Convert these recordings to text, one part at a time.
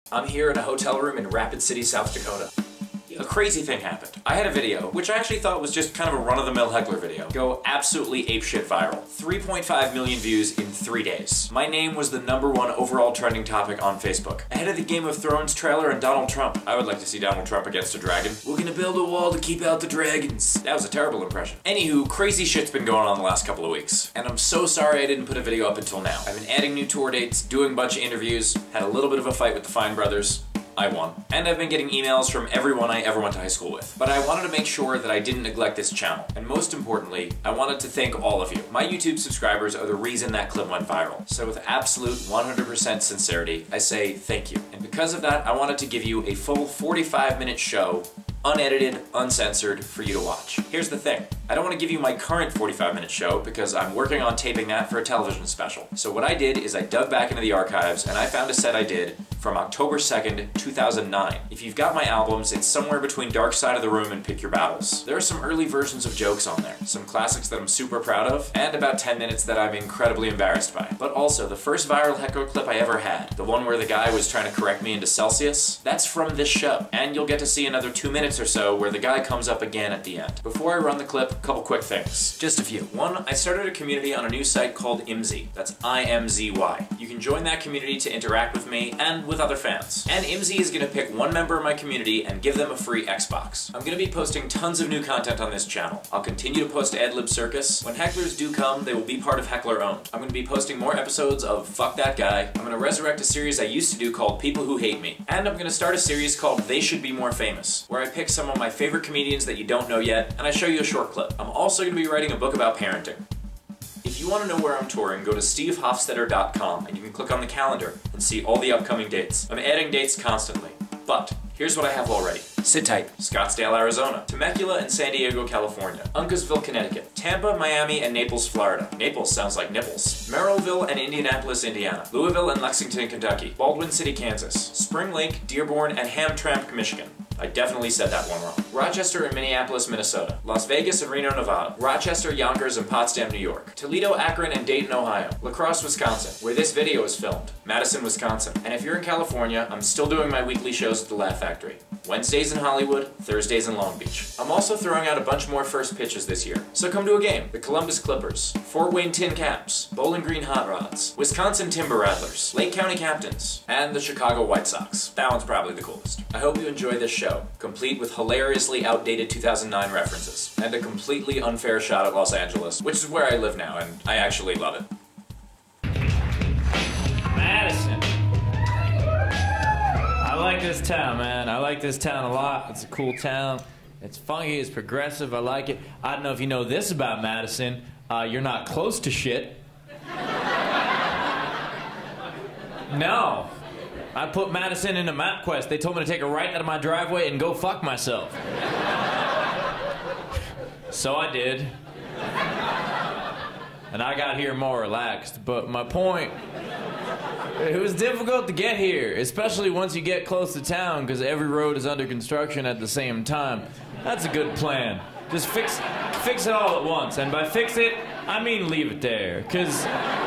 I'm here in a hotel room in Rapid City, South Dakota. A crazy thing happened. I had a video, which I actually thought was just kind of a run-of-the-mill heckler video, go absolutely apeshit viral. 3.5 million views in 3 days. My name was the #1 overall trending topic on Facebook. Ahead of the Game of Thrones trailer and Donald Trump. I would like to see Donald Trump against a dragon. We're gonna build a wall to keep out the dragons. That was a terrible impression. Anywho, crazy shit's been going on the last couple of weeks. And I'm so sorry I didn't put a video up until now. I've been adding new tour dates, doing a bunch of interviews, had a little bit of a fight with the Fine brothers. I won. And I've been getting emails from everyone I ever went to high school with. But I wanted to make sure that I didn't neglect this channel. And most importantly, I wanted to thank all of you. My YouTube subscribers are the reason that clip went viral. So with absolute 100% sincerity, I say thank you. And because of that, I wanted to give you a full 45-minute show, unedited, uncensored, for you to watch. Here's the thing. I don't want to give you my current 45-minute show because I'm working on taping that for a television special. So what I did is I dug back into the archives and I found a set I did from October 2nd, 2009. If you've got my albums, it's somewhere between Dark Side of the Room and Pick Your Battles. There are some early versions of jokes on there, some classics that I'm super proud of, and about 10 minutes that I'm incredibly embarrassed by. But also, the first viral heckler clip I ever had, the one where the guy was trying to correct me into Celsius, that's from this show. And you'll get to see another 2 minutes or so where the guy comes up again at the end. Before I run the clip, a couple quick things. Just a few. One, I started a community on a new site called IMZY. That's IMZY. You can join that community to interact with me and with other fans. And IMZY is gonna pick one member of my community and give them a free Xbox. I'm gonna be posting tons of new content on this channel. I'll continue to post Ad Lib Circus. When hecklers do come, they will be part of Heckler Owned. I'm gonna be posting more episodes of Fuck That Guy. I'm gonna resurrect a series I used to do called People Who Hate Me. And I'm gonna start a series called They Should Be More Famous, where I pick some of my favorite comedians that you don't know yet, and I show you a short clip. I'm also gonna be writing a book about parenting. If you want to know where I'm touring, go to stevehofstetter.com and you can click on the calendar and see all the upcoming dates. I'm adding dates constantly, but here's what I have already. Sit tight. Scottsdale, Arizona. Temecula and San Diego, California. Uncasville, Connecticut. Tampa, Miami, and Naples, Florida. Naples sounds like nipples. Merrillville and Indianapolis, Indiana. Louisville and Lexington, Kentucky. Baldwin City, Kansas. Spring Lake, Dearborn, and Hamtramck, Michigan. I definitely said that one wrong. Rochester and Minneapolis, Minnesota. Las Vegas and Reno, Nevada. Rochester, Yonkers, and Potsdam, New York. Toledo, Akron, and Dayton, Ohio. La Crosse, Wisconsin, where this video is filmed. Madison, Wisconsin. And if you're in California, I'm still doing my weekly shows at the Laugh Factory. Wednesdays in Hollywood, Thursdays in Long Beach. I'm also throwing out a bunch more first pitches this year. So come to a game. The Columbus Clippers, Fort Wayne Tin Caps, Bowling Green Hot Rods, Wisconsin Timber Rattlers, Lake County Captains, and the Chicago White Sox. That one's probably the coolest. I hope you enjoy this show, complete with hilariously outdated 2009 references, and a completely unfair shot at Los Angeles, which is where I live now, and I actually love it. Madison. I like this town, man. I like this town a lot. It's a cool town. It's funky, it's progressive, I like it. I don't know if you know this about Madison. You're not close to shit. No. I put Madison into MapQuest. They told me to take a right out of my driveway and go fuck myself. So I did. And I got here more relaxed. But my point, it was difficult to get here, especially once you get close to town, because every road is under construction at the same time. That's a good plan. Just fix it all at once. And by fix it, I mean leave it there. Because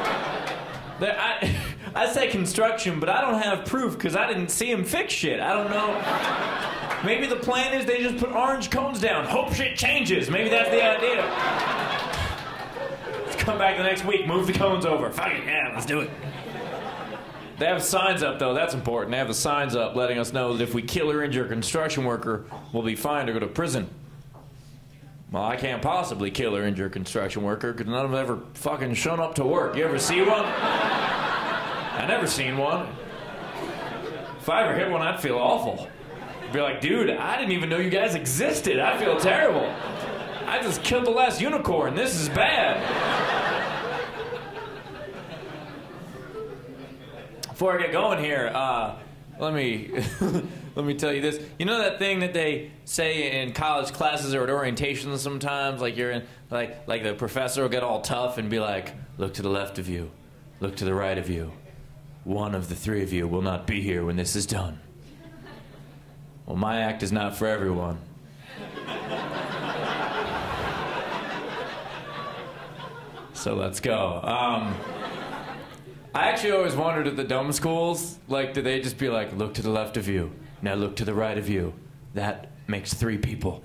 I say construction, but I don't have proof because I didn't see him fix shit. I don't know. Maybe the plan is they just put orange cones down. Hope shit changes. Maybe that's the idea. Let's come back the next week, move the cones over. Fuck it, yeah, let's do it. They have signs up, though. That's important. They have the signs up letting us know that if we kill or injure a construction worker, we'll be fined or go to prison. Well, I can't possibly kill or injure a construction worker because none of them ever fucking shown up to work. You ever see one? I never seen one. If I ever hit one, I'd feel awful. I'd be like, dude, I didn't even know you guys existed. I feel terrible. I just killed the last unicorn. This is bad. Before I get going here, let me tell you this. You know that thing that they say in college classes or at orientations sometimes, like you're in, like the professor will get all tough and be like, look to the left of you, look to the right of you. One of the three of you will not be here when this is done. Well, my act is not for everyone. So let's go. I actually always wondered at the dumb schools, like, do they just be like, look to the left of you, now look to the right of you. That makes 3 people.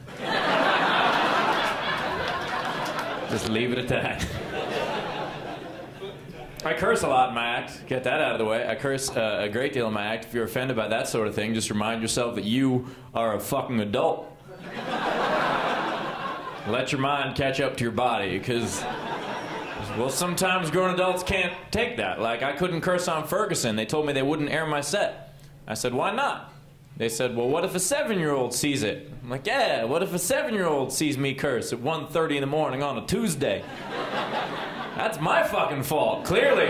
Just leave it at that. I curse a lot in my act. Get that out of the way. I curse a great deal in my act. If you're offended by that sort of thing, just remind yourself that you are a fucking adult. Let your mind catch up to your body, because, well, sometimes grown adults can't take that. Like, I couldn't curse on Ferguson. They told me they wouldn't air my set. I said, why not? They said, well, what if a 7-year-old sees it? I'm like, yeah, what if a 7-year-old sees me curse at 1:30 in the morning on a Tuesday? That's my fucking fault, clearly.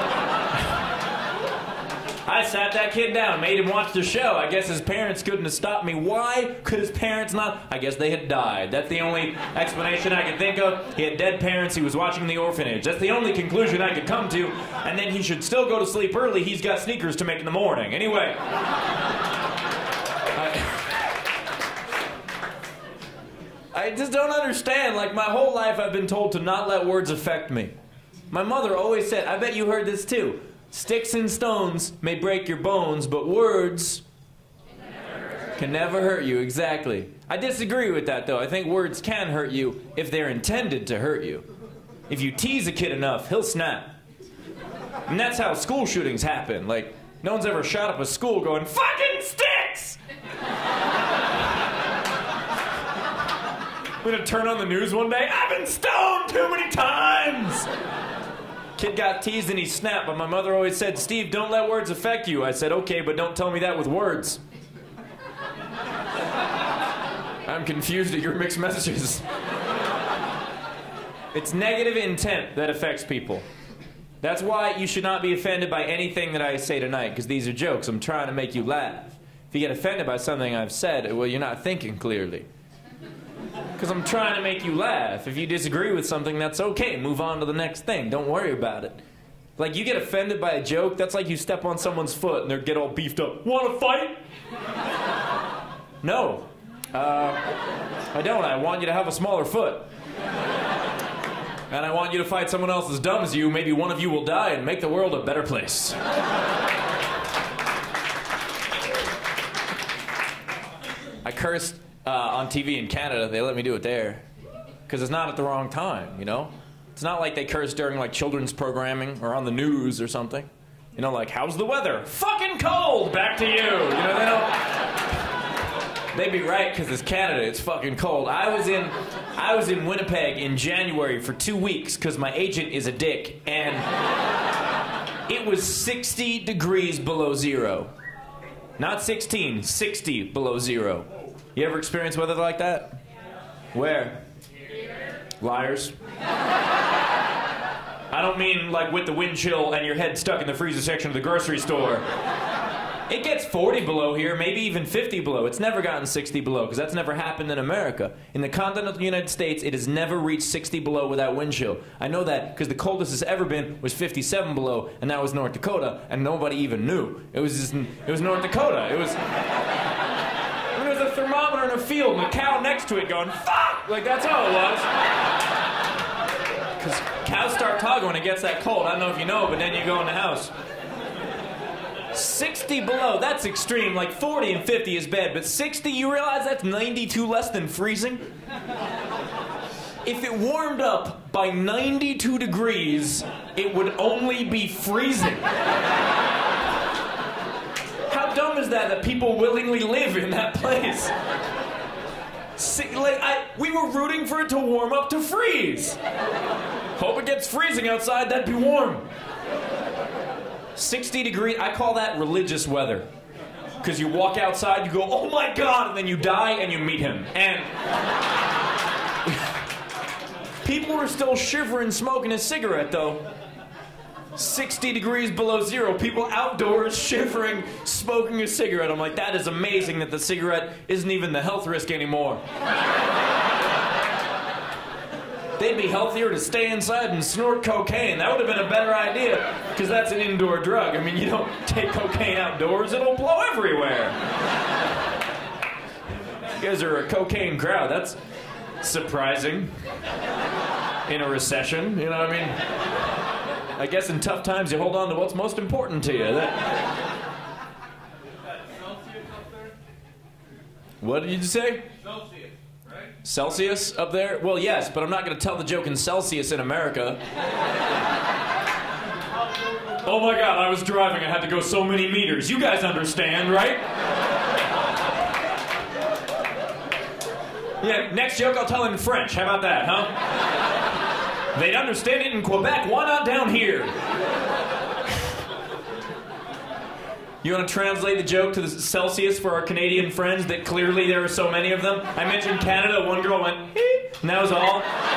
I sat that kid down, made him watch the show. I guess his parents couldn't have stopped me. Why could his parents not? I guess they had died. That's the only explanation I could think of. He had dead parents. He was watching The Orphanage. That's the only conclusion I could come to. And then he should still go to sleep early. He's got sneakers to make in the morning. Anyway. I just don't understand. Like, my whole life I've been told to not let words affect me. My mother always said, I bet you heard this too, sticks and stones may break your bones, but words can never hurt you. Exactly. I disagree with that, though. I think words can hurt you if they're intended to hurt you. If you tease a kid enough, he'll snap. And that's how school shootings happen. Like, no one's ever shot up a school going, fucking sticks! I'm gonna turn on the news one day. I've been stoned too many times! Kid got teased and he snapped, but my mother always said, Steve, don't let words affect you. I said, okay, but don't tell me that with words. I'm confused at your mixed messages. It's negative intent that affects people. That's why you should not be offended by anything that I say tonight, because these are jokes. I'm trying to make you laugh. If you get offended by something I've said, well, you're not thinking clearly. Because I'm trying to make you laugh. If you disagree with something, that's okay. Move on to the next thing. Don't worry about it. Like, you get offended by a joke, that's like you step on someone's foot and they get all beefed up. Want to fight? No. I don't. I want you to have a smaller foot. And I want you to fight someone else as dumb as you. Maybe one of you will die and make the world a better place. I cursed on TV in Canada. They let me do it there. Because it's not at the wrong time, you know? It's not like they curse during, like, children's programming or on the news or something. You know, like, how's the weather? Fucking cold! Back to you! You know, they don't... They'd be right, because it's Canada. It's fucking cold. I was in Winnipeg in January for 2 weeks because my agent is a dick, and it was 60 degrees below zero. Not 16, 60 below zero. You ever experience weather like that? Where? Liars. I don't mean like with the wind chill and your head stuck in the freezer section of the grocery store. It gets 40 below here, maybe even 50 below. It's never gotten 60 below, because that's never happened in America. In the continental United States, it has never reached 60 below without wind chill. I know that because the coldest it's ever been was 57 below, and that was North Dakota, and nobody even knew. It was North Dakota. It was a thermometer in a field and a cow next to it going, fuck! Like, that's all it was. Because cows start talking when it gets that cold. I don't know if you know, but then you go in the house. 60 below, that's extreme. Like 40 and 50 is bad, but 60, you realize that's 92 less than freezing? If it warmed up by 92 degrees, it would only be freezing. How dumb is that people willingly live in that place? We were rooting for it to warm up to freeze. Hope it gets freezing outside, that'd be warm. 60 degrees, I call that religious weather. Because you walk outside, you go, oh my God, and then you die and you meet him. And people are still shivering, smoking a cigarette, though. 60 degrees below zero, people outdoors shivering, smoking a cigarette. I'm like, that is amazing that the cigarette isn't even the health risk anymore. They'd be healthier to stay inside and snort cocaine. That would have been a better idea, because that's an indoor drug. I mean, you don't take cocaine outdoors, it'll blow everywhere. You guys are a cocaine crowd. That's surprising. In a recession, you know what I mean? I guess in tough times you hold on to what's most important to you. What did you say? Celsius, right? Celsius up there? Well, yes, but I'm not going to tell the joke in Celsius in America. Oh my God, I was driving. I had to go so many meters. You guys understand, right? Yeah, next joke I'll tell in French. How about that, huh? They'd understand it in Quebec. Why not down here? You want to translate the joke to the Celsius for our Canadian friends that clearly there are so many of them? I mentioned Canada. One girl went, "Eep," and that was all.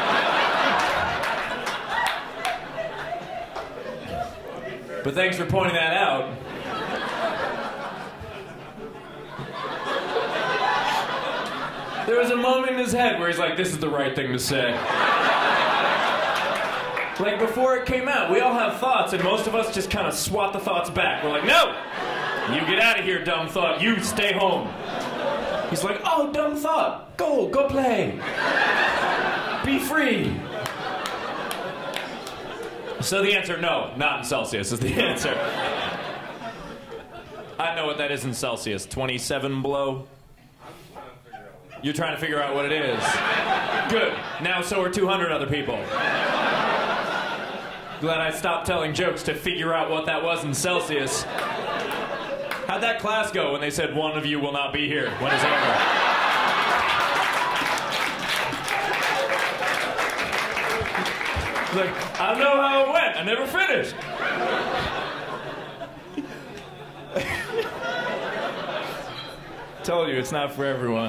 But thanks for pointing that out. There was a moment in his head where he's like, this is the right thing to say. Like before it came out, we all have thoughts and most of us just kind of swat the thoughts back. We're like, no! You get out of here, dumb thought. You stay home. He's like, oh, dumb thought. Go play. Be free. So the answer, no, not in Celsius is the answer. I know what that is in Celsius. 27 below. You're trying to figure out what it is. Good. Now so are 200 other people. Glad I stopped telling jokes to figure out what that was in Celsius. How'd that class go when they said one of you will not be here when it's over? Like, I don't know how it went. I never finished. Told you, it's not for everyone.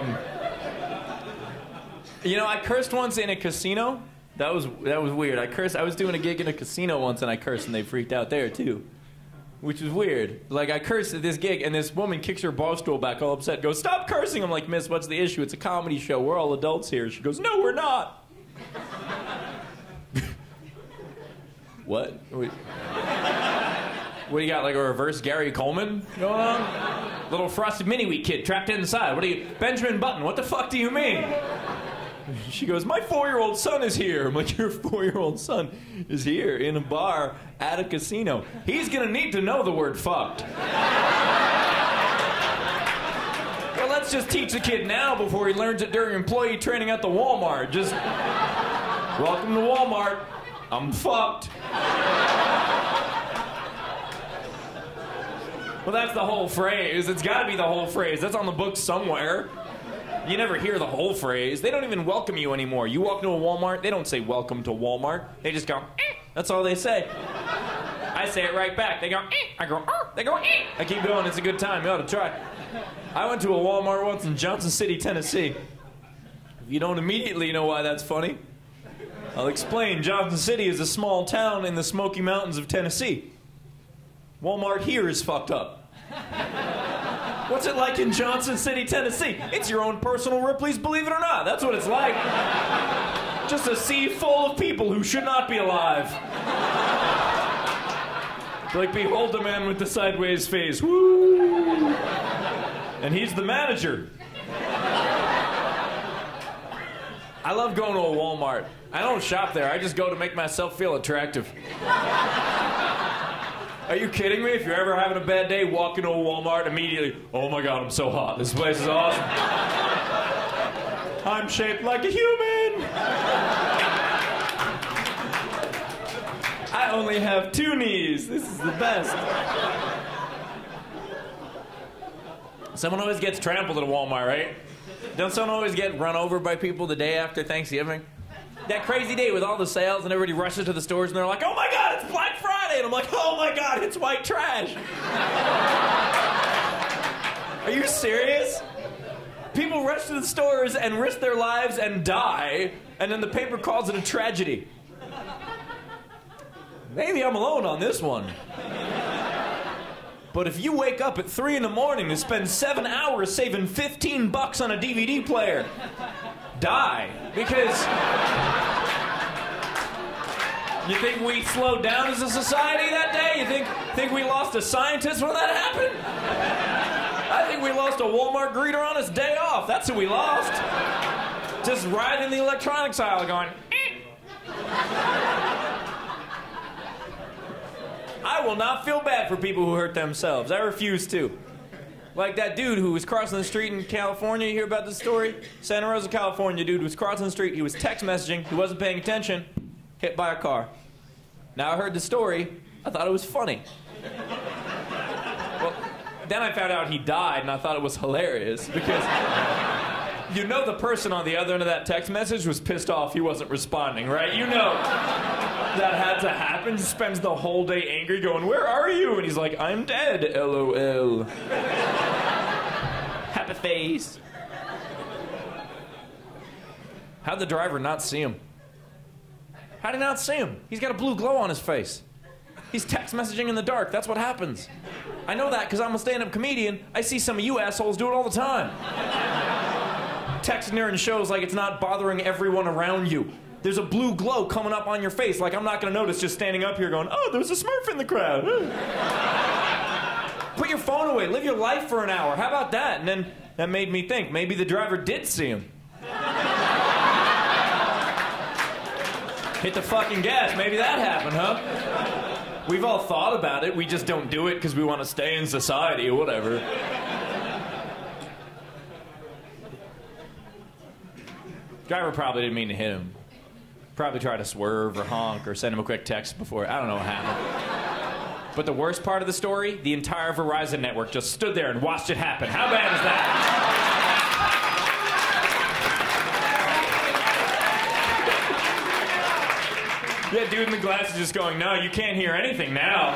You know, I cursed once in a casino. That was weird. I was doing a gig in a casino once and I cursed and they freaked out there too. Which was weird. Like, I cursed at this gig and this woman kicks her bar stool back all upset, goes, stop cursing! I'm like, miss, what's the issue? It's a comedy show. We're all adults here. She goes, no, we're not. What? What do you got, like a reverse Gary Coleman going on? Little frosted mini-wheat kid trapped inside. What are you, Benjamin Button, what the fuck do you mean? She goes, my 4-year-old son is here. I'm like, your 4-year-old son is here in a bar at a casino. He's gonna need to know the word fucked. Well, let's just teach the kid now before he learns it during employee training at the Walmart. Just, welcome to Walmart. I'm fucked. Well, that's the whole phrase. It's gotta be the whole phrase. That's on the book somewhere. You never hear the whole phrase. They don't even welcome you anymore. You walk into a Walmart, they don't say welcome to Walmart. They just go, eh. That's all they say. I say it right back. They go, eh. I go, they go, eh. I keep going. It's a good time. You ought to try. I went to a Walmart once in Johnson City, Tennessee. If you don't immediately know why that's funny, I'll explain. Johnson City is a small town in the Smoky Mountains of Tennessee. Walmart here is fucked up. What's it like in Johnson City, Tennessee? It's your own personal Ripley's Believe It or Not. That's what it's like. Just a sea full of people who should not be alive. Like, behold the man with the sideways face. Woo! And he's the manager. I love going to a Walmart. I don't shop there. I just go to make myself feel attractive. Are you kidding me? If you're ever having a bad day, walk into a Walmart immediately. Oh my God, I'm so hot. This place is awesome. I'm shaped like a human. I only have 2 knees. This is the best. Someone always gets trampled at a Walmart, right? Don't someone always get run over by people the day after Thanksgiving? That crazy day with all the sales and everybody rushes to the stores and they're like, oh my God, it's Black Friday! And I'm like, oh my God, it's white trash! Are you serious? People rush to the stores and risk their lives and die, and then the paper calls it a tragedy. Maybe I'm alone on this one. But if you wake up at 3 in the morning to spend 7 hours saving $15 on a DVD player, die. Because you think we slowed down as a society that day? You think we lost a scientist when that happened? I think we lost a Walmart greeter on his day off. That's who we lost. Just riding the electronics aisle going, eh. will not feel bad for people who hurt themselves. I refuse to. Like that dude who was crossing the street in California. You hear about this story? Santa Rosa, California. Dude was crossing the street. He was text messaging. He wasn't paying attention. Hit by a car. Now I heard the story. I thought it was funny. Well, then I found out he died, and I thought it was hilarious because you know the person on the other end of that text message was pissed off he wasn't responding, right? You know that had to happen. He spends the whole day angry going, "Where are you?" And he's like, "I'm dead, LOL." Happy face. How'd the driver not see him? How'd he not see him? He's got a blue glow on his face. He's text messaging in the dark. That's what happens. I know that because I'm a stand-up comedian. I see some of you assholes do it all the time. Texting her in shows like it's not bothering everyone around you. There's a blue glow coming up on your face like I'm not going to notice just standing up here going, "Oh, there's a Smurf in the crowd." Put your phone away. Live your life for an hour. How about that? And then that made me think maybe the driver did see him. Hit the fucking gas. Maybe that happened, huh? We've all thought about it. We just don't do it because we want to stay in society or whatever. Driver probably didn't mean to hit him. Probably tried to swerve or honk or send him a quick text before. I don't know what happened. But the worst part of the story, the entire Verizon network just stood there and watched it happen. How bad is that? Yeah, dude in the glass is just going, "No, you can't hear anything now."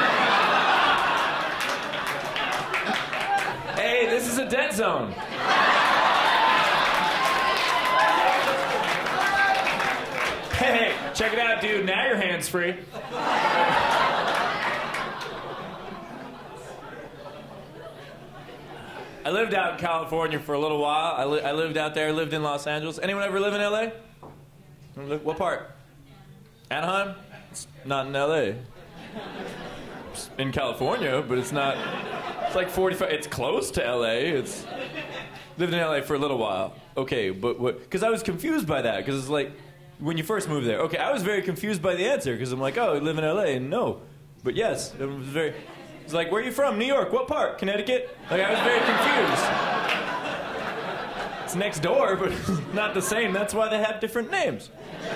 Hey, this is a dead zone. Hey, check it out, dude. Now your hand's free. I lived out in California for a little while. I lived out there, lived in Los Angeles. Anyone ever live in LA? What part? Anaheim? It's not in LA. It's in California, but it's not. It's like 45. It's close to LA. It's lived in LA for a little while. Okay, but what? Because I was confused by that. Because it's like when you first moved there. Okay, I was very confused by the answer because I'm like, "Oh, you live in LA?" And no, but yes, it was very. It's like, "Where are you from? New York. What part? Connecticut?" Like I was very confused. It's next door, but it's not the same. That's why they have different names.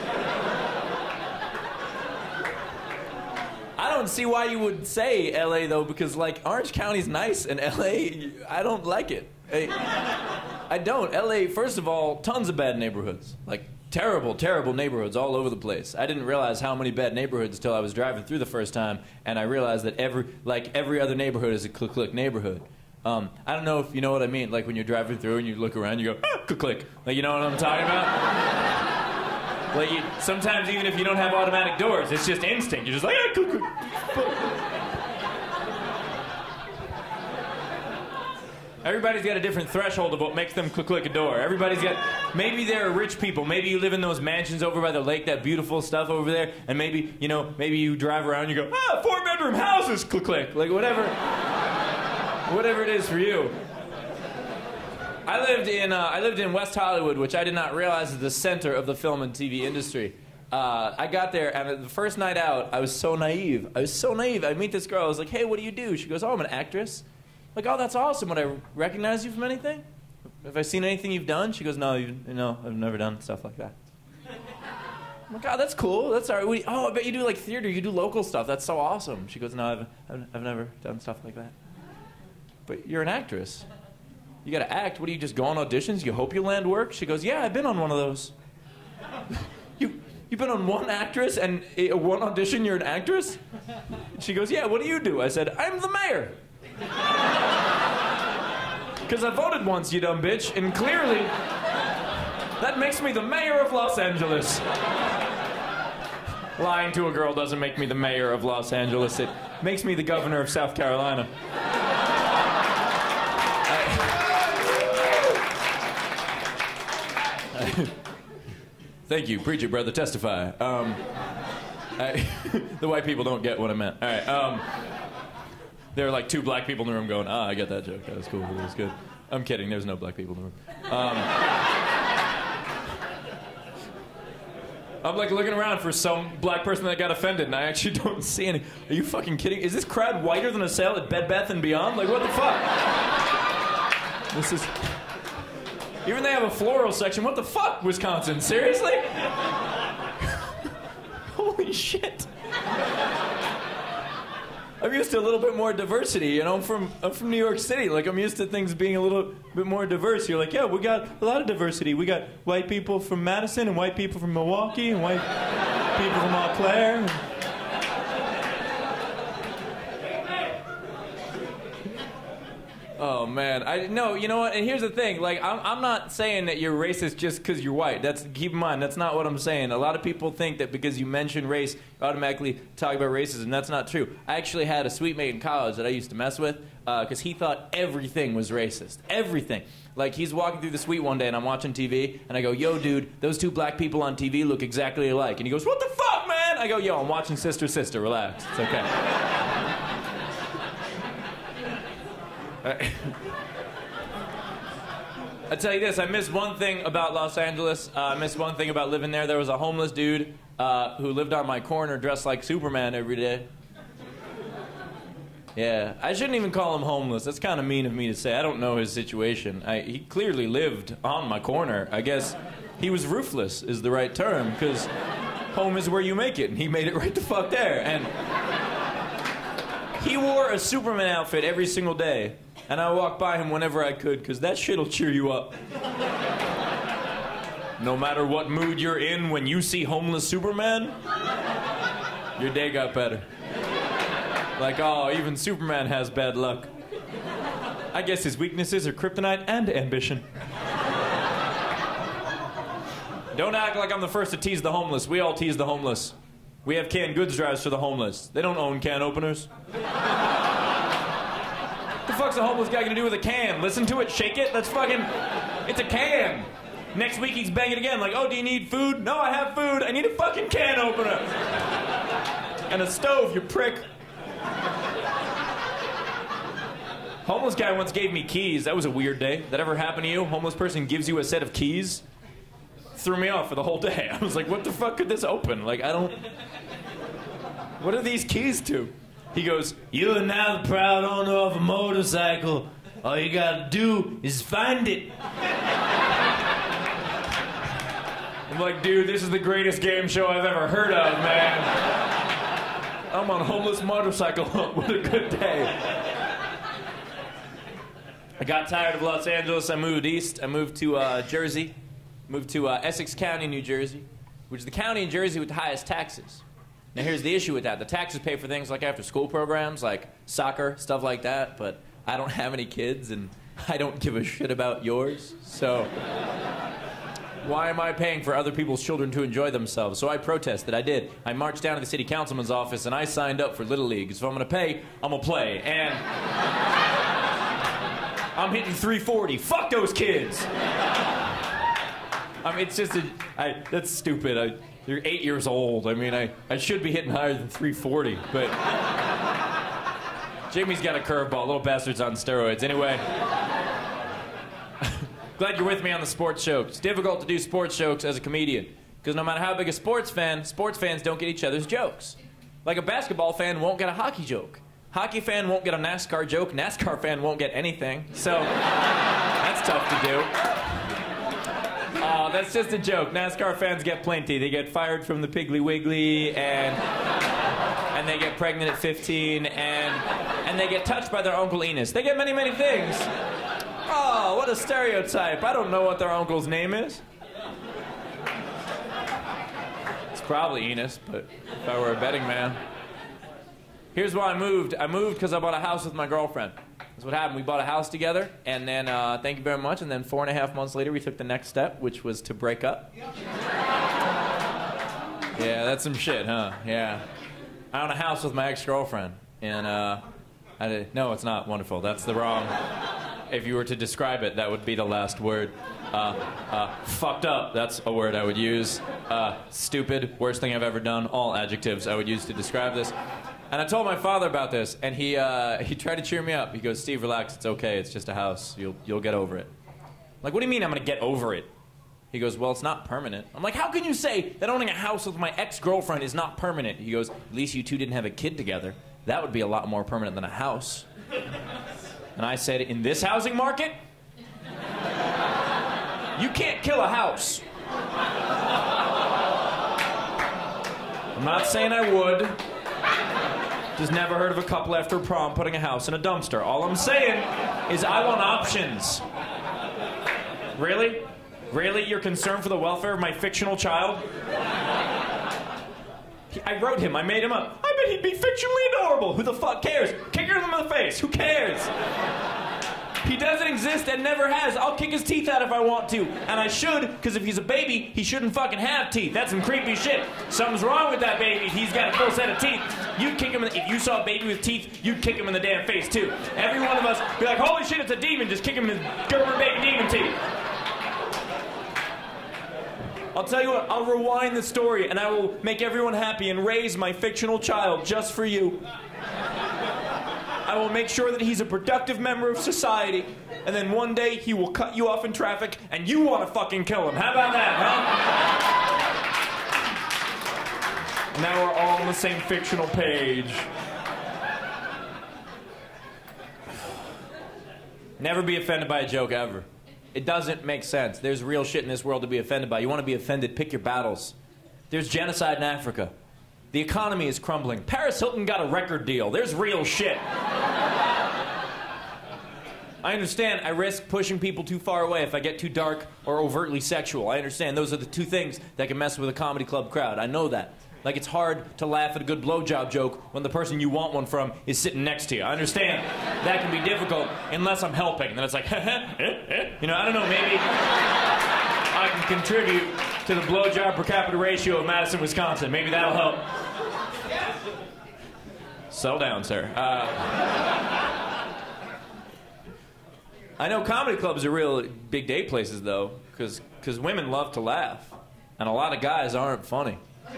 I don't see why you would say LA though, because like Orange County's nice and LA, I don't like it. I don't. LA, first of all, tons of bad neighborhoods. Like terrible, terrible neighborhoods all over the place. I didn't realize how many bad neighborhoods until I was driving through the first time, and I realized that every other neighborhood is a click-click neighborhood. I don't know if you know what I mean, like when you're driving through and you look around, you go, "Ah, click-click." Like, you know what I'm talking about? Like, sometimes even if you don't have automatic doors, it's just instinct. You're just like, "Ah, click, click." Everybody's got a different threshold of what makes them click a door. Everybody's got, maybe they're rich people. Maybe you live in those mansions over by the lake, that beautiful stuff over there, and maybe, you know, maybe you drive around and you go, "Ah, 4-bedroom houses, click. Like whatever it is for you. I lived in West Hollywood, which I did not realize is the center of the film and TV industry. I got there, and the first night out, I was so naive. I meet this girl. I was like, "Hey, what do you do?" She goes, "Oh, I'm an actress." I'm like, "Oh, that's awesome. Would I recognize you from anything? Have I seen anything you've done?" She goes, "No, I've never done stuff like that." I'm like, "Oh, that's cool. That's all right. Oh, I bet you do like theater. You do local stuff. That's so awesome." She goes, "No, I've never done stuff like that." "But you're an actress. You gotta act. What do you just go on auditions? You hope you land work?" She goes, "Yeah, I've been on one of those." You've been on one actress and one audition, you're an actress? She goes, "Yeah, what do you do?" I said, "I'm the mayor." Because I voted once, you dumb bitch, and clearly that makes me the mayor of Los Angeles. Lying to a girl doesn't make me the mayor of Los Angeles. It makes me the governor of South Carolina. Thank you. Preach it, brother. Testify. The white people don't get what I meant. All right. There were like 2 black people in the room going, "Ah, I get that joke. That was cool. That was good." I'm kidding. There's no black people in the room. I'm like looking around for some black person that got offended, and I actually don't see any. Are you fucking kidding? Is this crowd whiter than a sale at Bed Bath & Beyond? Like, what the fuck? This is... Even they have a floral section. What the fuck, Wisconsin? Seriously? Holy shit. I'm used to a little bit more diversity, you know. I'm from New York City. Like, I'm used to things being a little bit more diverse. You're like, yeah, we got a lot of diversity. We got white people from Madison and white people from Milwaukee and white people from Eau Claire. Oh man, no. You know what? And here's the thing. Like, I'm not saying that you're racist just because you're white. Keep in mind, that's not what I'm saying. A lot of people think that because you mention race, you automatically talk about racism. That's not true. I actually had a suite mate in college that I used to mess with because he thought everything was racist. Everything. Like, he's walking through the suite one day and I'm watching TV and I go, "Yo, dude, those two black people on TV look exactly alike." And he goes, "What the fuck, man?" I go, "Yo, I'm watching Sister Sister. Relax. It's okay." I tell you this, I miss one thing about Los Angeles. I miss one thing about living there. There was a homeless dude who lived on my corner dressed like Superman every day. Yeah, I shouldn't even call him homeless. That's kind of mean of me to say. I don't know his situation. He clearly lived on my corner. I guess he was roofless is the right term, because home is where you make it, and he made it right the fuck there. And he wore a Superman outfit every single day. And I walked by him whenever I could, because that shit'll cheer you up. No matter what mood you're in, when you see homeless Superman, your day got better. Like, oh, even Superman has bad luck. I guess his weaknesses are kryptonite and ambition. Don't act like I'm the first to tease the homeless. We all tease the homeless. We have canned goods drives for the homeless. They don't own can openers. What the fuck's a homeless guy gonna do with a can? Listen to it, shake it? That's fucking... It's a can. Next week he's banging again, like, "Oh, do you need food?" "No, I have food. I need a fucking can opener." And a stove, you prick. Homeless guy once gave me keys. That was a weird day. That ever happened to you? Homeless person gives you a set of keys? Threw me off for the whole day. I was like, what the fuck could this open? Like, I don't... What are these keys to? He goes, "You are now the proud owner of a motorcycle. All you gotta do is find it." I'm like, dude, this is the greatest game show I've ever heard of, man. I'm on homeless motorcycle hunt. What a good day. I got tired of Los Angeles. I moved east. I moved to Jersey. Moved to Essex County, New Jersey, which is the county in Jersey with the highest taxes. Now, here's the issue with that. The taxes pay for things like after-school programs, like soccer, stuff like that, but I don't have any kids, and I don't give a shit about yours, so why am I paying for other people's children to enjoy themselves? So I protested. I did. I marched down to the city councilman's office, and I signed up for Little League. So if I'm going to pay, I'm going to play. And I'm hitting 340. Fuck those kids! I mean, it's just that's stupid. You're 8 years old. I mean, I should be hitting higher than 340, but Jimmy's got a curveball. Little bastard's on steroids. Anyway, glad you're with me on the sports show. It's difficult to do sports jokes as a comedian, because no matter how big a sports fans don't get each other's jokes. Like, a basketball fan won't get a hockey joke. Hockey fan won't get a NASCAR joke. NASCAR fan won't get anything. So that's tough to do. Oh, that's just a joke. NASCAR fans get plenty. They get fired from the Piggly Wiggly, and they get pregnant at 15, and they get touched by their Uncle Enos. They get many, many things. Oh, what a stereotype. I don't know what their uncle's name is. It's probably Enos, but if I were a betting man. Here's why I moved. I moved because I bought a house with my girlfriend. That's what happened. We bought a house together, and then, thank you very much, and then 4.5 months later, we took the next step, which was to break up. Yeah, that's some shit, huh? Yeah. I own a house with my ex-girlfriend, and, no, it's not wonderful. That's the wrong... If you were to describe it, that would be the last word. Fucked up, that's a word I would use. Stupid, worst thing I've ever done. All adjectives I would use to describe this. And I told my father about this, and he tried to cheer me up. He goes, "Steve, relax, it's okay, it's just a house. You'll get over it." I'm like, what do you mean I'm gonna get over it? He goes, well, it's not permanent. I'm like, how can you say that owning a house with my ex-girlfriend is not permanent? He goes, at least you two didn't have a kid together. That would be a lot more permanent than a house. And I said, in this housing market, you can't kill a house. I'm not saying I would. Just never heard of a couple after prom putting a house in a dumpster. All I'm saying is I want options. Really? Really? You're concerned for the welfare of my fictional child? I wrote him. I made him up. I bet he'd be fictionally adorable. Who the fuck cares? Kick him in the face. Who cares? He doesn't exist and never has. I'll kick his teeth out if I want to. And I should, because if he's a baby, he shouldn't fucking have teeth. That's some creepy shit. Something's wrong with that baby if he's got a full set of teeth. You'd kick him if you saw a baby with teeth, you'd kick him in the damn face too. Every one of us be like, holy shit, it's a demon. Just kick him in his Gerber baby demon teeth. I'll tell you what, I'll rewind the story and I will make everyone happy and raise my fictional child just for you. I will make sure that he's a productive member of society, and then one day he will cut you off in traffic and you want to fucking kill him. How about that, huh? Now we're all on the same fictional page. Never be offended by a joke ever. It doesn't make sense. There's real shit in this world to be offended by. You want to be offended, pick your battles. There's genocide in Africa. The economy is crumbling. Paris Hilton got a record deal. There's real shit. I understand I risk pushing people too far away if I get too dark or overtly sexual. I understand those are the two things that can mess with a comedy club crowd. I know that. Like, it's hard to laugh at a good blowjob joke when the person you want one from is sitting next to you. I understand that can be difficult unless I'm helping. Then it's like, you know, I don't know, maybe I can contribute to the blowjob per capita ratio of Madison, Wisconsin. Maybe that'll help. Settle down, sir. I know comedy clubs are real big day places, though, because women love to laugh, and a lot of guys aren't funny.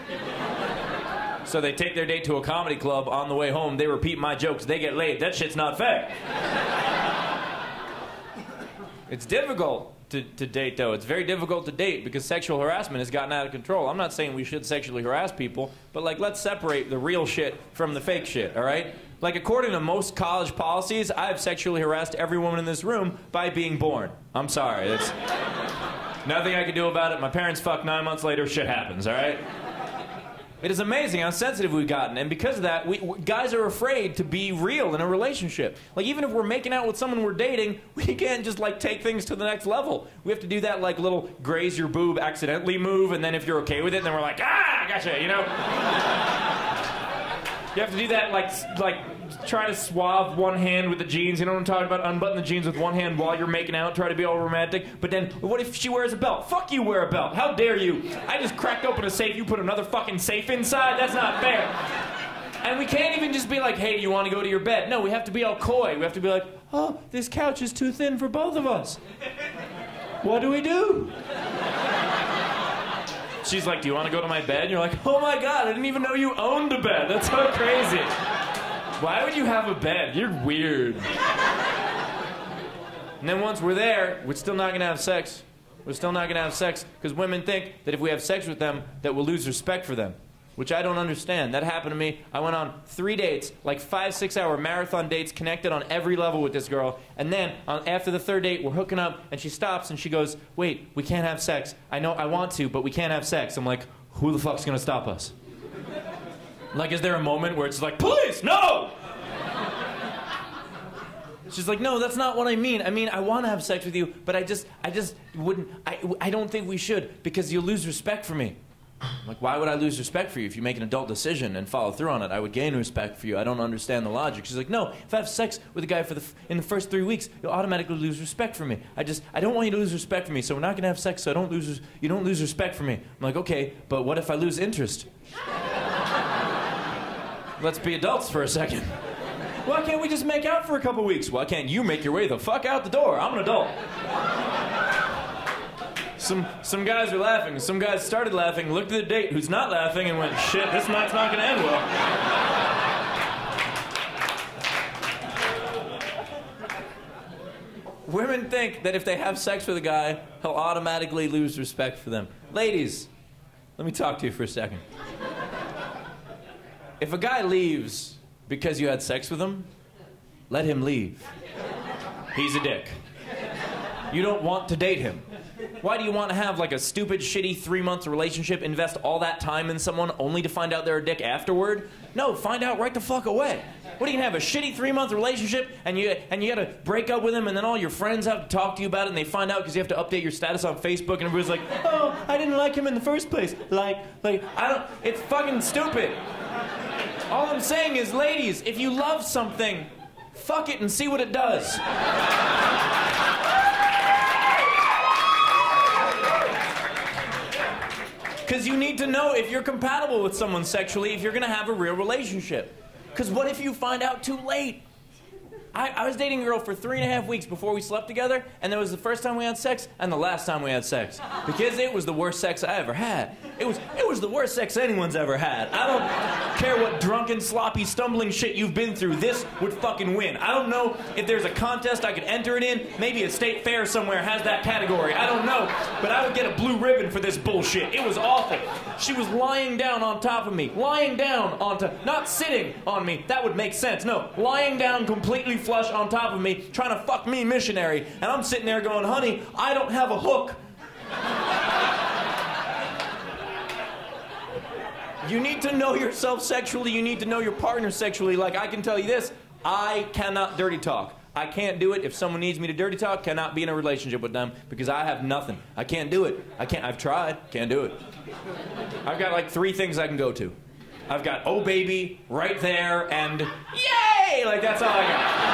So they take their date to a comedy club. On the way home, they repeat my jokes. They get laid. That shit's not fair. It's difficult to date, though. It's very difficult to date because sexual harassment has gotten out of control. I'm not saying we should sexually harass people, but, like, let's separate the real shit from the fake shit, all right? Like, according to most college policies, I've sexually harassed every woman in this room by being born. I'm sorry. That's nothing I can do about it. My parents fucked 9 months later. Shit happens, all right? It is amazing how sensitive we've gotten, and because of that, guys are afraid to be real in a relationship. Like, even if we're making out with someone we're dating, we can't just, like, take things to the next level. We have to do that, like, little graze your boob accidentally move, and then if you're okay with it, then we're like, ah, I gotcha, you know? You have to do that, like try to swab one hand with the jeans. You know what I'm talking about? Unbutton the jeans with one hand while you're making out. Try to be all romantic. But then, what if she wears a belt? Fuck you, wear a belt. How dare you? I just cracked open a safe. You put another fucking safe inside? That's not fair. And we can't even just be like, hey, do you want to go to your bed? No, we have to be all coy. We have to be like, oh, this couch is too thin for both of us. What do we do? She's like, do you want to go to my bed? And you're like, oh my God, I didn't even know you owned a bed. That's so crazy. Why would you have a bed? You're weird. And then once we're there, we're still not going to have sex. We're still not going to have sex because women think that if we have sex with them, that we'll lose respect for them, which I don't understand. That happened to me. I went on 3 dates, like 5-6 hour marathon dates, connected on every level with this girl. And then after the third date, we're hooking up, and she stops and she goes, wait, we can't have sex. I know I want to, but we can't have sex. I'm like, who the fuck's going to stop us? Like, is there a moment where it's like, please, no! She's like, no, that's not what I mean. I mean, I want to have sex with you, but I just wouldn't, I don't think we should because you'll lose respect for me. I'm like, why would I lose respect for you? If you make an adult decision and follow through on it, I would gain respect for you. I don't understand the logic. She's like, no, if I have sex with a guy in the first 3 weeks, you'll automatically lose respect for me. I don't want you to lose respect for me, so we're not going to have sex so you don't lose respect for me. I'm like, okay, but what if I lose interest? Let's be adults for a second. Why can't we just make out for a couple weeks? Why can't you make your way the fuck out the door? I'm an adult. Some guys are laughing. Some guys started laughing, looked at the date who's not laughing, and went, shit, this night's not going to end well. Women think that if they have sex with a guy, he'll automatically lose respect for them. Ladies, let me talk to you for a second. If a guy leaves because you had sex with him, let him leave. He's a dick. You don't want to date him. Why do you want to have like a stupid, shitty 3-month relationship, invest all that time in someone only to find out they're a dick afterward? No, find out right the fuck away. What are you gonna have, a shitty 3-month relationship and you gotta break up with him and then all your friends have to talk to you about it and they find out because you have to update your status on Facebook and everybody's like, oh, I didn't like him in the first place. It's fucking stupid. All I'm saying is, ladies, if you love something, fuck it and see what it does. Because you need to know if you're compatible with someone sexually, if you're going to have a real relationship. Because what if you find out too late? I was dating a girl for 3.5 weeks before we slept together, and that was the first time we had sex and the last time we had sex. Because it was the worst sex I ever had. It was the worst sex anyone's ever had. I don't care what drunken, sloppy, stumbling shit you've been through. This would fucking win. I don't know if there's a contest I could enter it in. Maybe a state fair somewhere has that category. I don't know. But I would get a blue ribbon for this bullshit. It was awful. She was lying down on top of me. Lying down onto... Not sitting on me. That would make sense. No. Lying down completely flush on top of me, trying to fuck me missionary. And I'm sitting there going, honey, I don't have a hook. You need to know yourself sexually. You need to know your partner sexually. Like, I can tell you this, I cannot dirty talk. I can't do it. If someone needs me to dirty talk, cannot be in a relationship with them because I have nothing. I can't do it. I've tried. Can't do it. I've got like 3 things I can go to. I've got oh baby right there and yay! Like, that's all I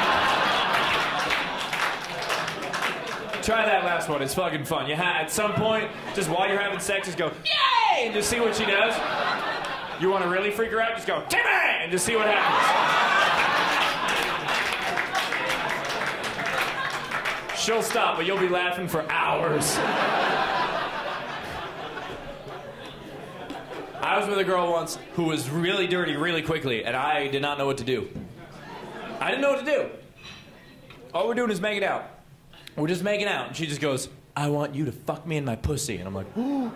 got. Try that last one. It's fucking fun. At some point, just while you're having sex, just go yay! And just see what she does. You want to really freak her out? Just go Timmy! And just see what happens. She'll stop, but you'll be laughing for hours. I was with a girl once who was really dirty really quickly, and I did not know what to do. I didn't know what to do. All we're doing is making out. We're just making out, and she just goes, I want you to fuck me in my pussy. And I'm like, ooh.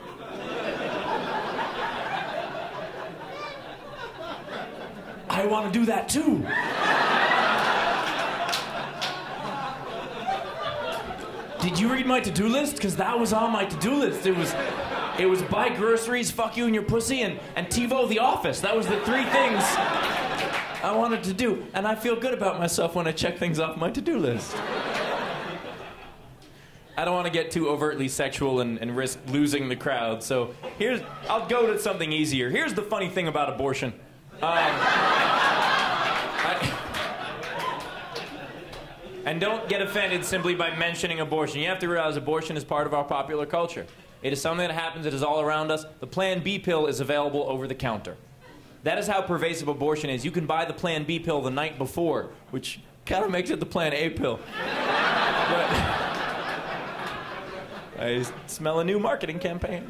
I want to do that too. Did you read my to-do list? Because that was on my to-do list. It was buy groceries, fuck you in your pussy, and TiVo The Office. That was the 3 things I wanted to do. And I feel good about myself when I check things off my to-do list. I don't want to get too overtly sexual and risk losing the crowd. So I'll go to something easier. Here's the funny thing about abortion. And don't get offended simply by mentioning abortion. You have to realize abortion is part of our popular culture. It is something that happens. It is all around us. The Plan B pill is available over the counter. That is how pervasive abortion is. You can buy the Plan B pill the night before, which kind of makes it the Plan A pill. But I smell a new marketing campaign.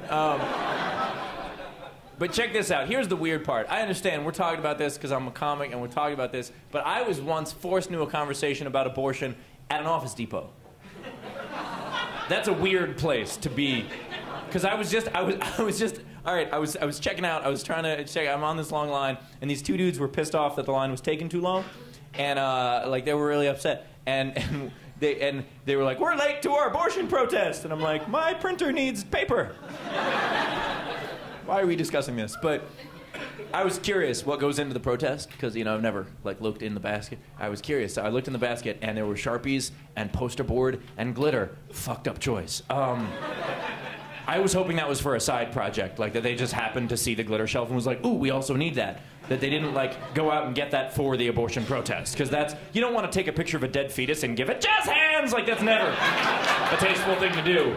But check this out. Here's the weird part. I understand we're talking about this because I'm a comic and we're talking about this, but I was once forced into a conversation about abortion at an Office Depot. That's a weird place to be. Because I was checking out, I was trying to check, I'm on this long line, and these 2 dudes were pissed off that the line was taking too long, and like they were really upset, and they were like, we're late to our abortion protest, and I'm like, my printer needs paper. Why are we discussing this? But I was curious what goes into the protest, because, you know, I've never, like, looked in the basket. I was curious. So I looked in the basket, and there were Sharpies and poster board and glitter. Fucked up choice. I was hoping that was for a side project, like that they just happened to see the glitter shelf and was like, ooh, we also need that. That they didn't, like, go out and get that for the abortion protest. Because that's, you don't want to take a picture of a dead fetus and give it jazz hands! Like, that's never a tasteful thing to do.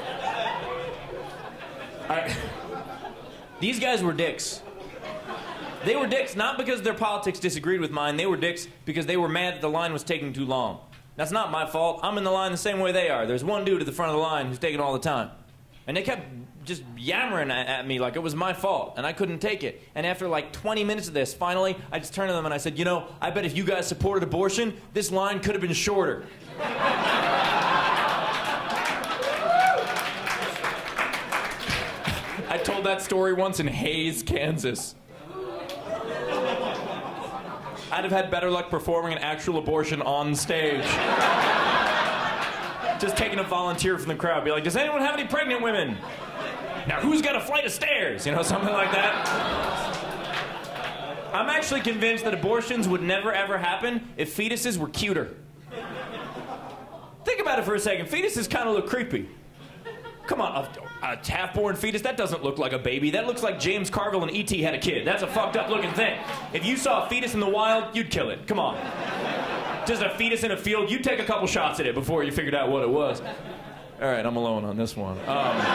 These guys were dicks. They were dicks not because their politics disagreed with mine. They were dicks because they were mad that the line was taking too long. That's not my fault. I'm in the line the same way they are. There's one dude at the front of the line who's taking all the time. And they kept just yammering at me like it was my fault, and I couldn't take it. And after like 20 minutes of this, finally, I just turned to them and I said, you know, I bet if you guys supported abortion, this line could have been shorter. told that story once in Hays, Kansas. I'd have had better luck performing an actual abortion on stage. Just taking a volunteer from the crowd. Be like, does anyone have any pregnant women? Now who's got a flight of stairs? You know, something like that. I'm actually convinced that abortions would never ever happen if fetuses were cuter. Think about it for a second. Fetuses kind of look creepy. Come on, a half-born fetus, that doesn't look like a baby. That looks like James Carville and E.T. had a kid. That's a fucked up looking thing. If you saw a fetus in the wild, you'd kill it. Come on. Just a fetus in a field, you'd take a couple shots at it before you figured out what it was. All right, I'm alone on this one.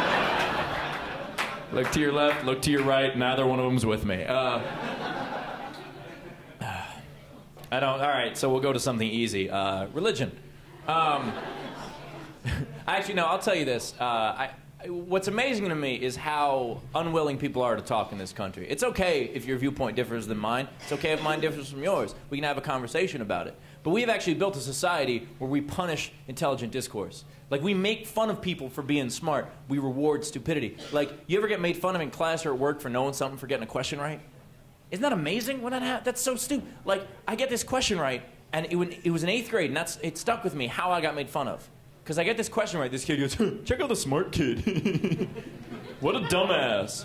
Look to your left, look to your right, neither one of them's with me. All right, so we'll go to something easy. Religion. Actually, no, I'll tell you this. What's amazing to me is how unwilling people are to talk in this country. It's okay if your viewpoint differs than mine. It's okay if mine differs from yours. We can have a conversation about it. But we've actually built a society where we punish intelligent discourse. Like, we make fun of people for being smart. We reward stupidity. Like, you ever get made fun of in class or at work for knowing something, for getting a question right? Isn't that amazing when that happens? That's so stupid. Like, I get this question right, and it was in 8th grade, and it stuck with me how I got made fun of. Because I get this question right, this kid goes, check out the smart kid. What a dumbass.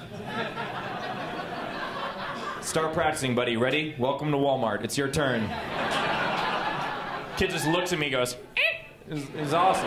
Start practicing, buddy. Ready? Welcome to Walmart. It's your turn. Kid just looks at me and goes, it's awesome.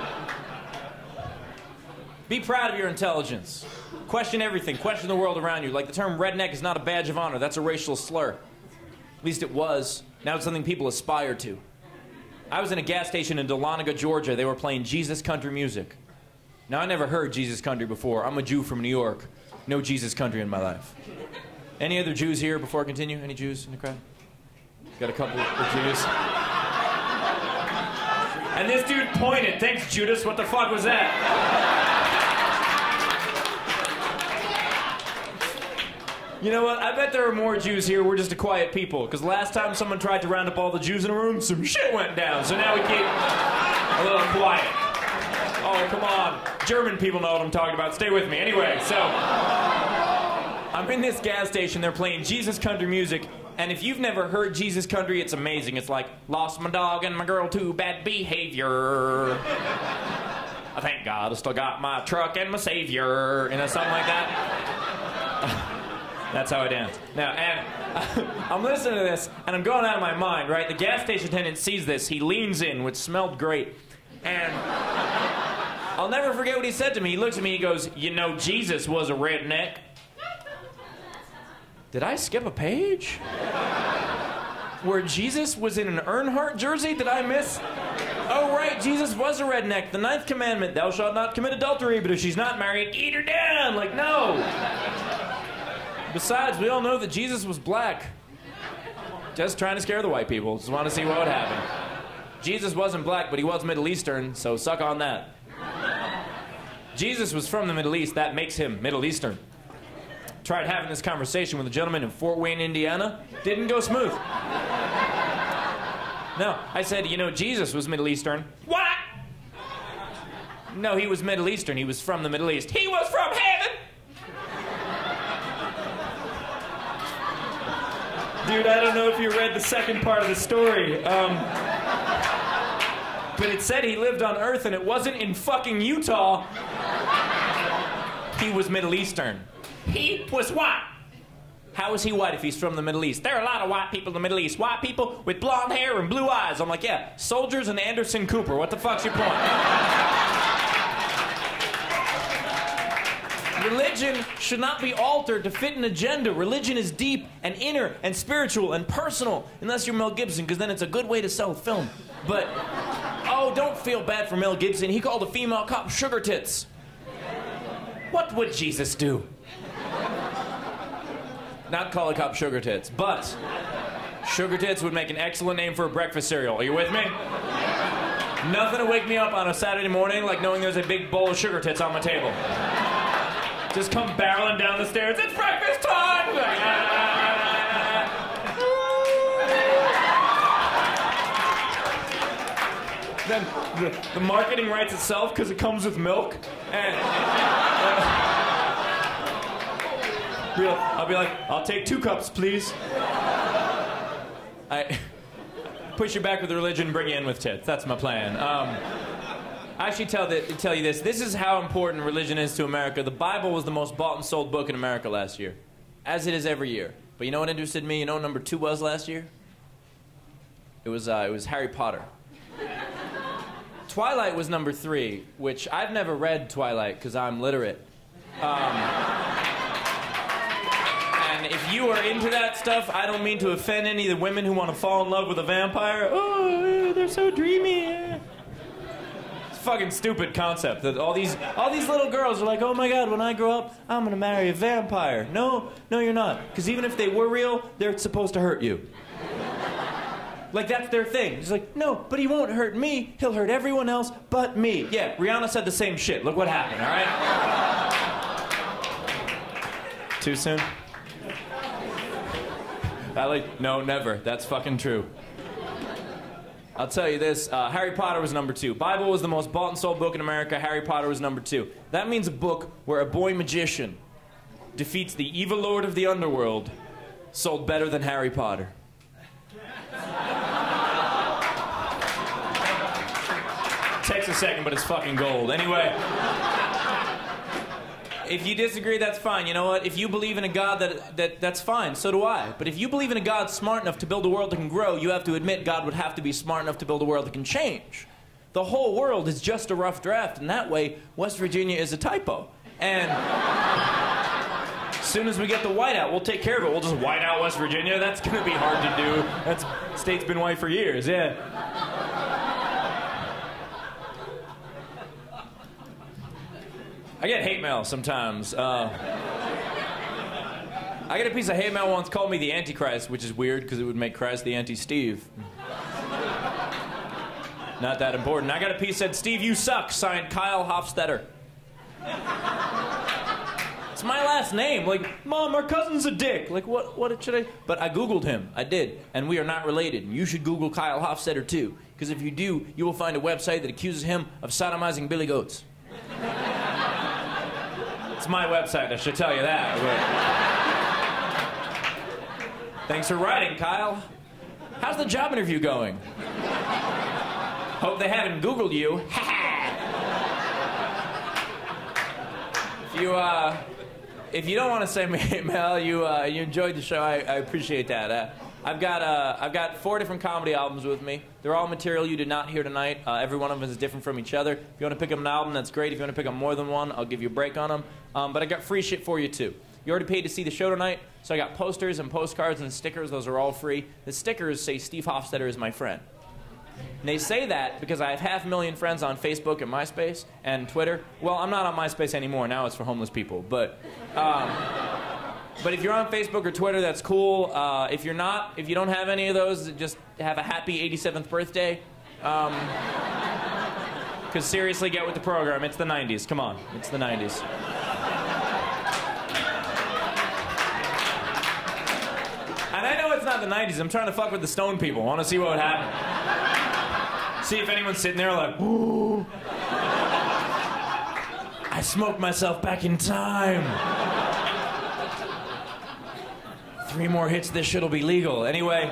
Be proud of your intelligence. Question everything. Question the world around you. Like, the term redneck is not a badge of honor. That's a racial slur. At least it was. Now it's something people aspire to. I was in a gas station in Dahlonega, Georgia. They were playing Jesus country music. Now, I never heard Jesus country before. I'm a Jew from New York. No Jesus country in my life. Any other Jews here before I continue? Any Jews in the crowd? Got a couple of Jews. And this dude pointed. Thanks, Judas. What the fuck was that? You know what? I bet there are more Jews here. We're just a quiet people. Because last time someone tried to round up all the Jews in a room, some shit went down. So now we keep a little quiet. Oh, come on. German people know what I'm talking about. Stay with me. Anyway, so I'm in this gas station. They're playing Jesus country music. And if you've never heard Jesus country, it's amazing. It's like, lost my dog and my girl to bad behavior. I thank God I still got my truck and my savior. You know, something like that. That's how I dance. Now, and I'm listening to this, and I'm going out of my mind, right? The gas station attendant sees this. He leans in, which smelled great. And I'll never forget what he said to me. He looks at me, he goes, you know, Jesus was a redneck. Did I skip a page? Where Jesus was in an Earnhardt jersey? Did I miss? Oh, right, Jesus was a redneck. The 9th commandment, thou shalt not commit adultery, but if she's not married, eat her down. Like, no. Besides, we all know that Jesus was black. Just trying to scare the white people. Just want to see what would happen. Jesus wasn't black, but he was Middle Eastern, so suck on that. Jesus was from the Middle East. That makes him Middle Eastern. Tried having this conversation with a gentleman in Fort Wayne, Indiana. Didn't go smooth. No, I said, you know, Jesus was Middle Eastern. What? No, he was Middle Eastern. He was from the Middle East. He was from heaven! Dude, I don't know if you read the second part of the story. But it said he lived on Earth and it wasn't in fucking Utah. He was Middle Eastern. He was white. How is he white if he's from the Middle East? There are a lot of white people in the Middle East. White people with blonde hair and blue eyes. I'm like, yeah, soldiers and Anderson Cooper. What the fuck's your point? Religion should not be altered to fit an agenda. Religion is deep and inner and spiritual and personal. Unless you're Mel Gibson, because then it's a good way to sell film. But, oh, don't feel bad for Mel Gibson. He called a female cop sugar tits. What would Jesus do? Not call a cop sugar tits, but sugar tits would make an excellent name for a breakfast cereal. Are you with me? Nothing to wake me up on a Saturday morning like knowing there's a big bowl of sugar tits on my table. Just come barreling down the stairs. It's breakfast time! Like, Then the marketing writes itself because it comes with milk. And I'll be like, I'll take 2 cups, please. I push you back with religion, bring you in with tits. That's my plan. I should tell you this. This is how important religion is to America. The Bible was the most bought and sold book in America last year, as it is every year. But you know what interested me? You know what number 2 was last year? It was Harry Potter. Twilight was number 3, which I've never read Twilight because I'm literate. And if you are into that stuff, I don't mean to offend any of the women who want to fall in love with a vampire. Oh, they're so dreamy. It's a fucking stupid concept that all these little girls are like, oh my God, when I grow up, I'm gonna marry a vampire. No, you're not. Because even if they were real, they're supposed to hurt you. Like, that's their thing. He's like, no, but he won't hurt me. He'll hurt everyone else but me. Yeah, Rihanna said the same shit. Look what happened, all right? Too soon? No, never. That's fucking true. I'll tell you this. Harry Potter was number 2. Bible was the most bought and sold book in America. Harry Potter was number 2. That means a book where a boy magician defeats the evil lord of the underworld sold better than Harry Potter. Takes a second, but it's fucking gold. Anyway, if you disagree, that's fine. You know what? If you believe in a God, that's fine. So do I. But if you believe in a God smart enough to build a world that can grow, you have to admit God would have to be smart enough to build a world that can change. The whole world is just a rough draft, and that way, West Virginia is a typo. And as soon as we get the whiteout, we'll take care of it. We'll just white out West Virginia. That's going to be hard to do. That state's been white for years, yeah. I get hate mail sometimes. I get a piece of hate mail once called me the Antichrist, which is weird because it would make Christ the anti-Steve. Not that important. I got a piece that said, Steve, you suck, signed Kyle Hofstetter. It's my last name. Like, Mom, our cousin's a dick. Like, what should I... But I Googled him. I did. And we are not related. You should Google Kyle Hofstetter, too. Because if you do, you will find a website that accuses him of sodomizing Billy Goats. It's my website, I should tell you that. Thanks for writing, Kyle. How's the job interview going? Hope they haven't Googled you. If you don't want to send me hate mail, you enjoyed the show, I appreciate that. I've got 4 different comedy albums with me. They're all material you did not hear tonight. Every one of them is different from each other. If you want to pick up an album, that's great. If you want to pick up more than one, I'll give you a break on them. But I got free shit for you, too. You already paid to see the show tonight, so I got posters and postcards and stickers. Those are all free. The stickers say Steve Hofstetter is my friend. And they say that because I have 500,000 friends on Facebook and MySpace and Twitter. Well, I'm not on MySpace anymore. Now it's for homeless people. But if you're on Facebook or Twitter, that's cool. If you're not, if you don't have any of those, just have a happy 87th birthday. Because seriously, get with the program. It's the 90s. Come on. It's the 90s. And I know it's not the 90s. I'm trying to fuck with the stone people. I want to see what would happen. See if anyone's sitting there like, ooh. I smoked myself back in time. 3 more hits, this shit'll be legal. Anyway,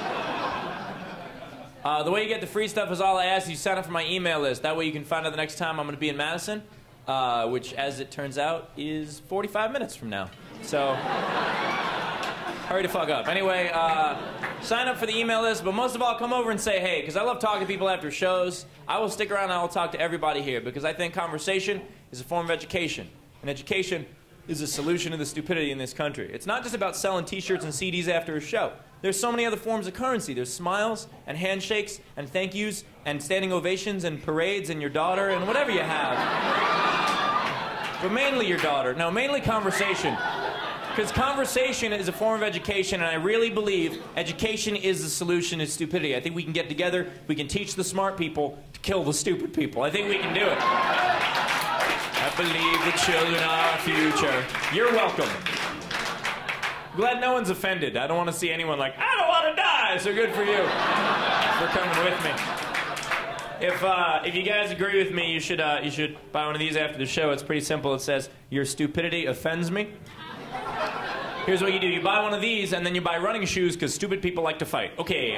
the way you get the free stuff is all I ask you sign up for my email list. That way you can find out the next time I'm going to be in Madison, which, as it turns out, is 45 minutes from now. So, hurry to fuck up. Anyway, sign up for the email list, but most of all, come over and say hey, because I love talking to people after shows. I will stick around and I will talk to everybody here, because I think conversation is a form of education. And education is a solution to the stupidity in this country. It's not just about selling t-shirts and CDs after a show. There's so many other forms of currency. There's smiles and handshakes and thank yous and standing ovations and parades and your daughter and whatever you have. But mainly your daughter. No, mainly conversation. Because conversation is a form of education, and I really believe education is the solution to stupidity. I think we can get together, we can teach the smart people to kill the stupid people. I think we can do it. I believe the children are our future. You're welcome. Glad no one's offended. I don't want to see anyone like, I don't want to die, so good for you for coming with me. If you guys agree with me, you should buy one of these after the show. It's pretty simple. It says, your stupidity offends me. Here's what you do. You buy one of these, and then you buy running shoes, because stupid people like to fight. Okay,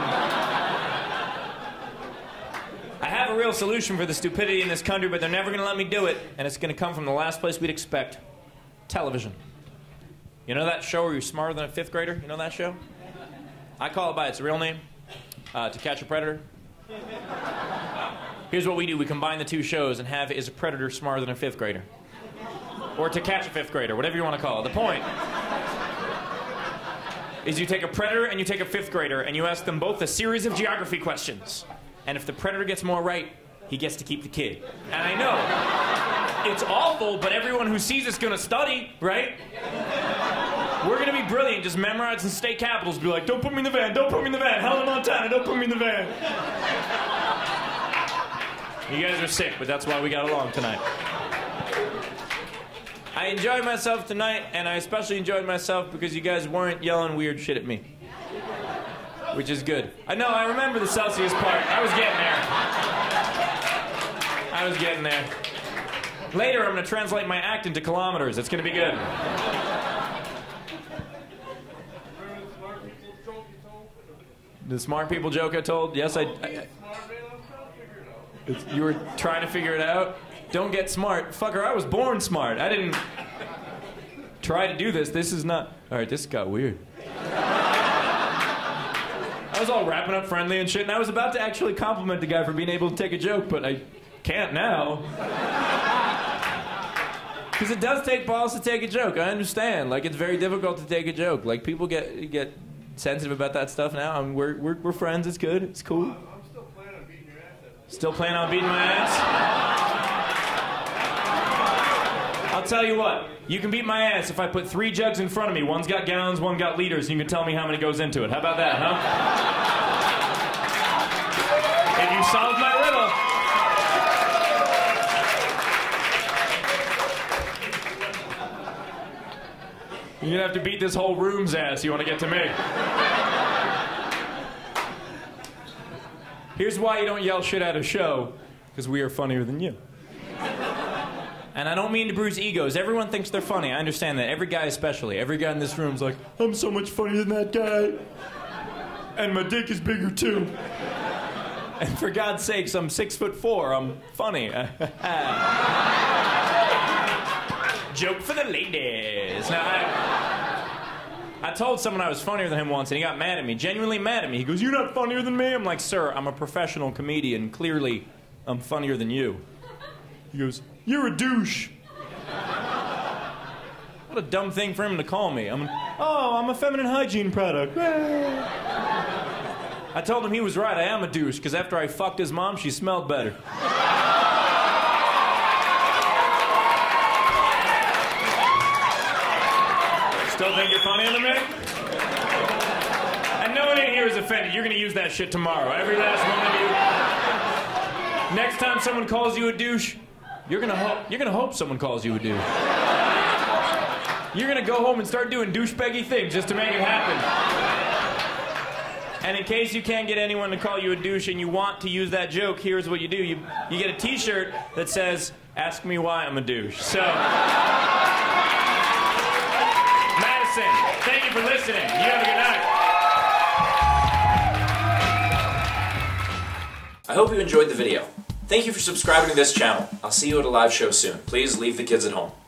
I have a real solution for the stupidity in this country, but they're never going to let me do it, and it's going to come from the last place we'd expect. Television. You know that show where you're smarter than a 5th grader? You know that show? I call it by its real name, To Catch a Predator. Here's what we do. We combine the two shows and have Is a Predator Smarter Than a 5th Grader? Or To Catch a 5th Grader, whatever you want to call it. The point is you take a predator and you take a 5th grader and you ask them both a series of geography questions. And if the predator gets more right, he gets to keep the kid. And I know, it's awful, but everyone who sees it's gonna study, right? We're gonna be brilliant, just memorize the state capitals, be like, don't put me in the van, don't put me in the van, Helen Montana, don't put me in the van. You guys are sick, but that's why we got along tonight. I enjoyed myself tonight, and I especially enjoyed myself because you guys weren't yelling weird shit at me. Which is good. I know, I remember the Celsius part. I was getting there. Later, I'm going to translate my act into kilometers. It's going to be good. The smart people joke I told? Yes, you were trying to figure it out? Don't get smart. Fucker, I was born smart. I didn't try to do this. This is not... Alright, this got weird. I was all wrapping up friendly and shit, and I was about to actually compliment the guy for being able to take a joke, but I can't now. Because it does take balls to take a joke. I understand. Like, it's very difficult to take a joke. Like, people get sensitive about that stuff now. I mean, we're friends. It's good. It's cool. I'm still planning on beating your ass. Still planning on beating my ass? I'll tell you what. You can beat my ass if I put 3 jugs in front of me. One's got gallons, one got liters, and you can tell me how many goes into it. How about that, huh? If you solve my riddle, you're gonna have to beat this whole room's ass. You want to get to me? Here's why you don't yell shit at a show, because we are funnier than you. And I don't mean to bruise egos. Everyone thinks they're funny. I understand that. Every guy especially. Every guy in this room's like, I'm so much funnier than that guy. And my dick is bigger too. And for God's sakes, I'm 6'4". I'm funny. Joke for the ladies. Now, I told someone I was funnier than him once, and he got mad at me. Genuinely mad at me. He goes, you're not funnier than me? I'm like, sir, I'm a professional comedian. Clearly, I'm funnier than you. He goes, you're a douche. What a dumb thing for him to call me. I'm a feminine hygiene product. I told him he was right. I am a douche, because after I fucked his mom, she smelled better. Still think you're funnier than me? And no one in here is offended. You're going to use that shit tomorrow. Every last one of you. Next time someone calls you a douche, you're gonna hope someone calls you a douche. You're gonna go home and start doing douchebaggy things just to make it happen. And in case you can't get anyone to call you a douche and you want to use that joke, here's what you do. You get a t-shirt that says, ask me why I'm a douche. So, Madison, thank you for listening. You have a good night. I hope you enjoyed the video. Thank you for subscribing to this channel. I'll see you at a live show soon. Please leave the kids at home.